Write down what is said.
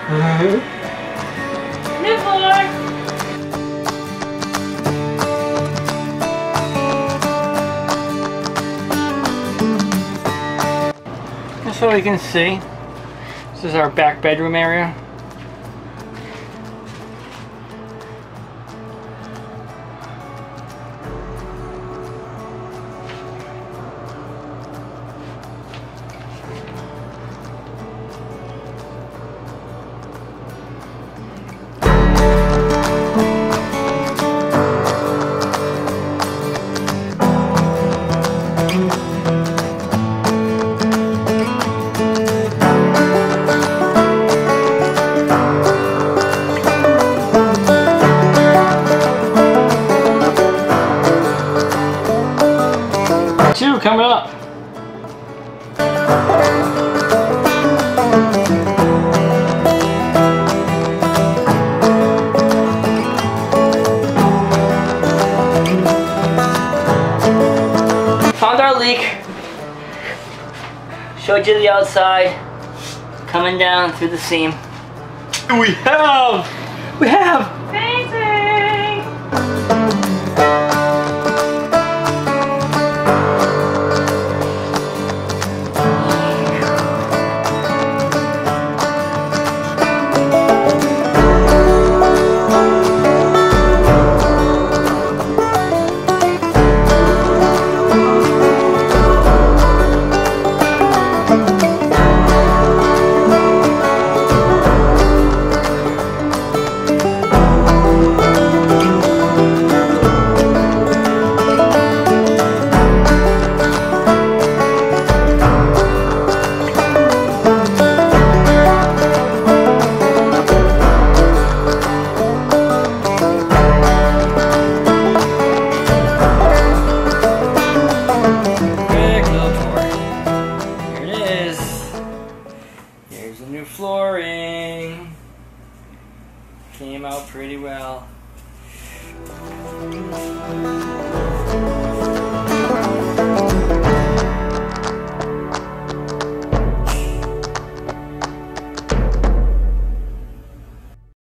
New floor. Just so you can see, this is our back bedroom area. Two coming up. Found our leak. Showed you the outside coming down through the seam. We have amazing. Here's the new flooring. Came out pretty well.